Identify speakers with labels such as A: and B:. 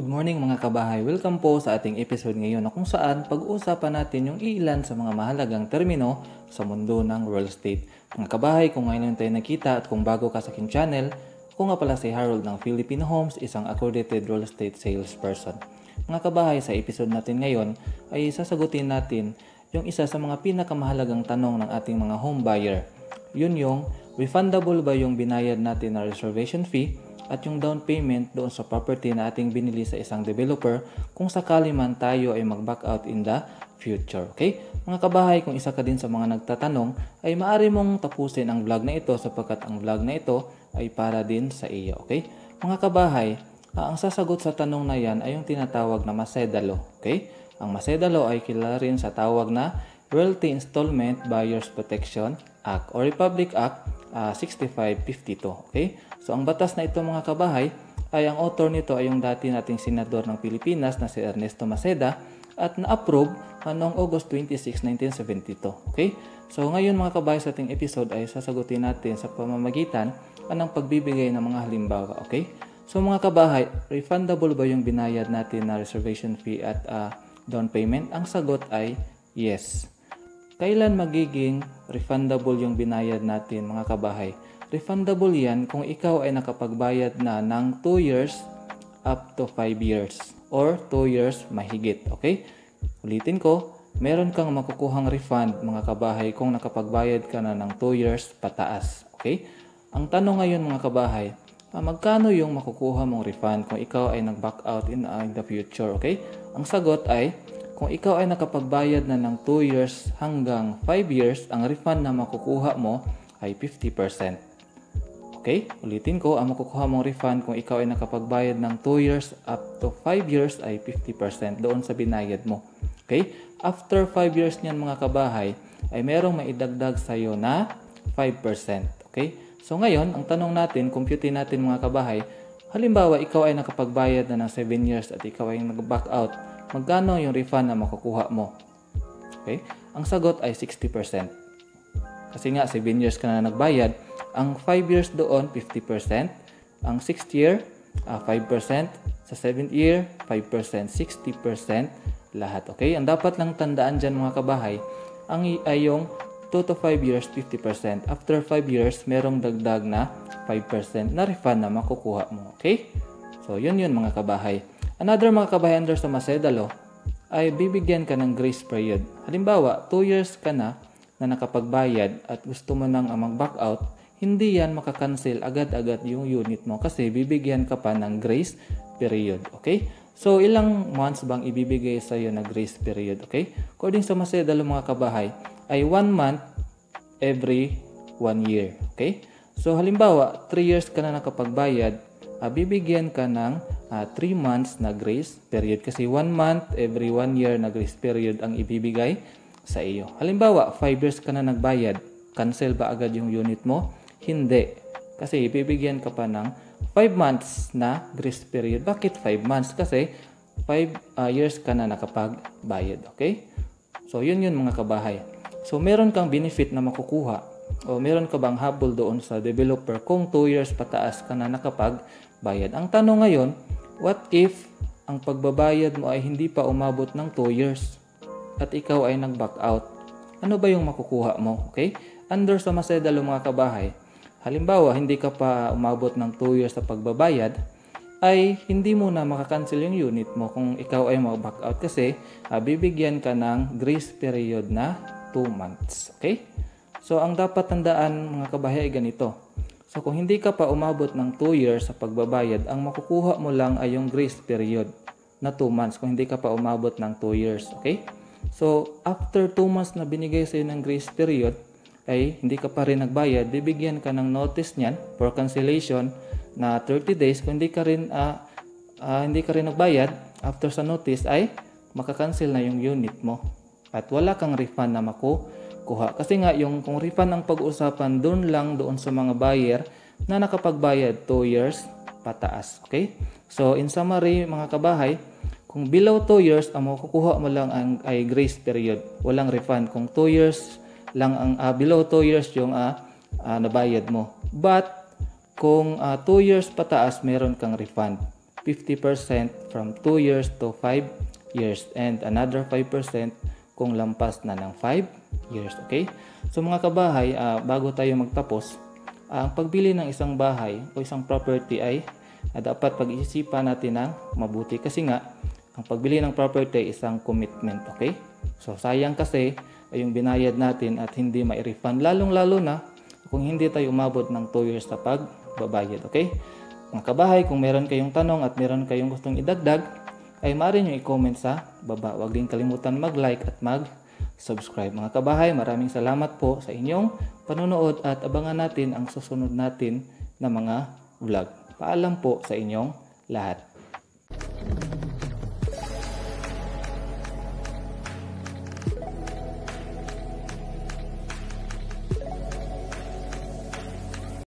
A: Good morning mga kabahay. Welcome po sa ating episode ngayon na kung saan pag-uusapan natin yung ilan sa mga mahalagang termino sa mundo ng real estate. Mga kabahay, kung ngayon tayo nakita at kung bago ka sa aking channel, ako nga pala si Harold ng Philippine Homes, isang accredited real estate salesperson. Mga kabahay, sa episode natin ngayon ay sasagutin natin yung isa sa mga pinakamahalagang tanong ng ating mga home buyer. Yun yung refundable ba yung binayad natin na reservation fee at yung down payment doon sa property na ating binili sa isang developer kung sakali man tayo ay mag-back out in the future. Okay? Mga kabahay, kung isa ka din sa mga nagtatanong, ay maaari mong tapusin ang vlog na ito sapagkat ang vlog na ito ay para din sa iyo. Okay? Mga kabahay, ang sasagot sa tanong na yan ay yung tinatawag na Macedalo. Okay? Ang Macedalo ay kilala rin sa tawag na Realty Installment Buyers Protection Act or Republic Act 6552. Okay? So ang batas na ito mga kabahay ay ang author nito ay yung dati nating senador ng Pilipinas na si Ernesto Maceda at na-approve noong August 26, 1972. Okay? So ngayon mga kabahay sa ating episode ay sasagutin natin sa pamamagitan ng pagbibigay ng mga halimbawa. Okay? So mga kabahay, refundable ba yung binayad natin na reservation fee at down payment? Ang sagot ay yes. Kailan magiging refundable yung binayad natin mga kabahay? Refundable yan kung ikaw ay nakapagbayad na ng 2 years up to 5 years or 2 years mahigit. Okay? Ulitin ko, meron kang makukuhang refund mga kabahay kung nakapagbayad ka na ng 2 years pataas. Okay? Ang tanong ngayon mga kabahay, magkano yung makukuha mong refund kung ikaw ay nag-back out in the future? Okay? Ang sagot ay, kung ikaw ay nakapagbayad na ng 2 years hanggang 5 years, ang refund na makukuha mo ay 50%. Okay? Ulitin ko, ang makukuha mong refund kung ikaw ay nakapagbayad ng 2 years up to 5 years ay 50% doon sa binayad mo. Okay? After 5 years niyan mga kabahay, ay merong maidagdag sa iyo na 5%. Okay? So ngayon, ang tanong natin, computein natin mga kabahay, halimbawa ikaw ay nakapagbayad na ng 7 years at ikaw ay nag-back out, magkano yung refund na makukuha mo? Okay? Ang sagot ay 60%. Kasi nga 7 years ka na nagbayad, ang 5 years doon 50%, ang 6th year 5%, sa 7th year 5%, 60% lahat. Okay? Ang dapat lang tandaan dyan mga kabahay, ay yung 2 to 5 years 50%. After 5 years, merong dagdag na 5% na refund na makukuha mo. Okay? So yun mga kabahay. Another mga kabahay under sa Macedalo ay bibigyan ka ng grace period. Halimbawa, 2 years ka na nakapagbayad at gusto mo nang mag-back out, hindi yan makakancel agad-agad yung unit mo kasi bibigyan ka pa ng grace period. Okay? So, ilang months bang ibibigay sa iyo na grace period? Okay? According sa Macedalo mga kabahay, ay 1 month every 1 year. Okay? So, halimbawa, 3 years ka na nakapagbayad, bibigyan ka ng 3 months na grace period kasi 1 month every 1 year na grace period ang ibibigay sa iyo. Halimbawa, 5 years ka na nagbayad, cancel ba agad yung unit mo? Hindi. Kasi ibibigyan ka pa ng 5 months na grace period. Bakit 5 months? Kasi 5 years ka na nakapagbayad. Okay? So, yun mga kabahay. So, meron kang benefit na makukuha o meron ka bang habol doon sa developer kung 2 years pataas ka na nakapagbayad. Ang tanong ngayon, what if ang pagbabayad mo ay hindi pa umabot ng 2 years at ikaw ay nag-back out? Ano ba yung makukuha mo? Okay? Under sa Macedalo mga kabahay, halimbawa, hindi ka pa umabot ng 2 years sa pagbabayad, ay hindi mo na makakancel yung unit mo kung ikaw ay mag-back out kasi bibigyan ka ng grace period na 2 months. Okay? So, ang dapat tandaan mga kabahay ay ganito. So, kung hindi ka pa umabot ng 2 years sa pagbabayad, ang makukuha mo lang ay yung grace period na 2 months kung hindi ka pa umabot ng 2 years. Okay? So, after 2 months na binigay sa iyo ng grace period, ay hindi ka pa rin nagbayad, bibigyan ka ng notice niyan for cancellation na 30 days. Kung hindi ka rin nagbayad, after sa notice ay makakancel na yung unit mo at wala kang refund na makukuha. Kasi nga kung refund ang pag-uusapan, doon sa mga buyer na nakapagbayad 2 years pataas. Okay? So in summary mga kabahay, kung below 2 years, ang makukuha mo lang ay grace period. Walang refund. Kung 2 years lang ang below 2 years yung nabayad mo. But kung 2 years pataas, meron kang refund. 50% from 2 years to 5 years and another 5% kung lampas na ng 5 years. Okay? So mga kabahay, bago tayo magtapos, ang pagbili ng isang bahay o isang property ay dapat pag-iisipan natin ng mabuti kasi nga ang pagbili ng property ay isang commitment. Okay? So sayang kasi ay yung binayad natin at hindi ma-refund, lalong-lalo na kung hindi tayo umabot ng 2 years sa pagbabayad. Okay? Mga kabahay, kung meron kayong tanong at meron kayong gustong idagdag, ay maaari nyo i-comment sa baba. Huwag din kalimutan mag-like at mag-subscribe. Mga kabahay, maraming salamat po sa inyong panonood at abangan natin ang susunod natin na mga vlog. Paalam po sa inyong lahat.